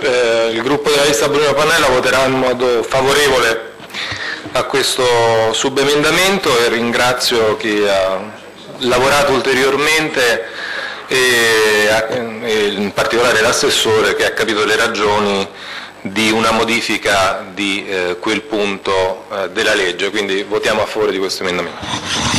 il gruppo della lista Bruno Pannella voterà in modo favorevole a questo subemendamento e ringrazio chi ha lavorato ulteriormente e in particolare l'assessore che ha capito le ragioni di una modifica di quel punto della legge, quindi votiamo a favore di questo emendamento.